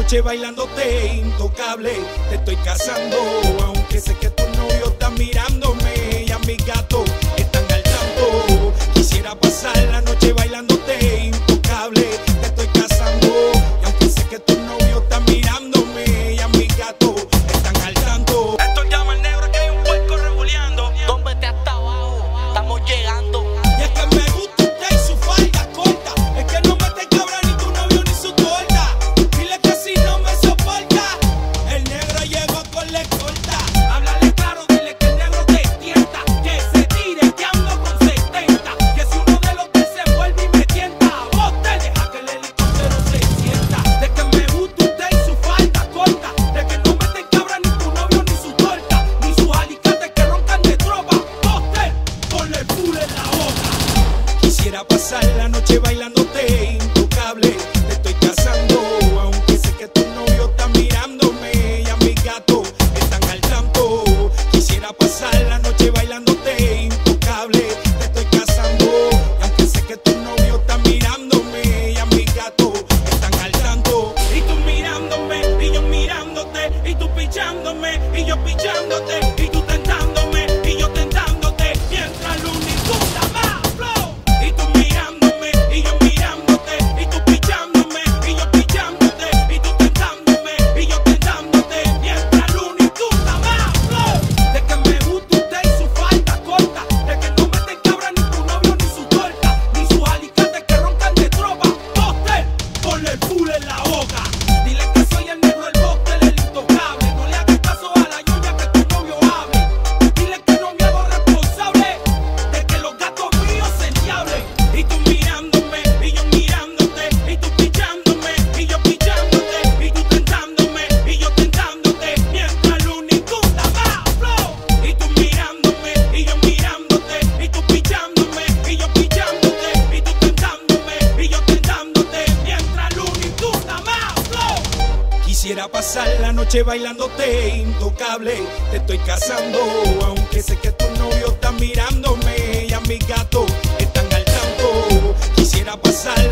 noche bailándote intocable. Te estoy cazando, aunque sé que tu novio está mirándome y a mis gatos están al tanto. Quisiera pasar la noche bailándote intocable. Te estoy cazando, y aunque sé que tu novio está mirándome y a mis gatos están al tanto. Esto llama el negro, que hay un puerco rebuleando. Dómbete hasta abajo, estamos llegando. Y es que me gusta usted y su falda corta. Es que no me te cabra ni tu novio ni su torta. Dile que si no me soporta, el negro llegó con la escolta. Háblale claro, dile que el negro te tienta, que se tire, que ando con 70. Que si uno de los que se vuelve y me tienta, vos te deja que el helicóptero se sienta. De que me gusta usted y su falda corta. De que no me te cabra ni tu novio ni su torta, ni sus alicates que roncan de tropa. Vos te ponle el full en la boca. Quisiera pasar la noche bailándote intocable. Te estoy cazando, aunque sé que tu novio está mirándome y a mis gatos están al tanto. Quisiera pasar la noche bailándote intocable. Te estoy cazando, aunque sé que tu novio está mirándome y a mis gatos están al tanto. Y tú mirándome y yo mirándote, y tú pichándome y yo pichándote, y tú tentándome y yo tentándote, mientras la unitud más flow. Y tú mirándome y yo mirándote, y tú pichándome y yo pichándote, y tú tentándome y yo tentándote, mientras la unitud más flow. De que me gusta usted y su falda corta. De que no me te cabra ni tu novio ni su torta, ni sus alicates que roncan de tropa. Póster, ponle el full en la boca. Dile que soy el negro, el bóster, el intocable. No le hagas caso a la ñoña que tu novio hable. Dile que no me hago responsable de que los gatos míos se endiablen. Y tú mirándome y yo mirándote, y tú pichándome y yo pichándote, y tú tentándome y yo tentándote, mientras la unitud más flow. Y tú mirándome y yo mirándote, y tú pichándome y yo pichándote, y tú tentándome y yo tentándote, mientras la unitud más flow. Quisiera pasar la noche bailándote intocable. Te estoy cazando, aunque sé que tu novio está mirándome y a mis gatos están al tanto. Quisiera pasar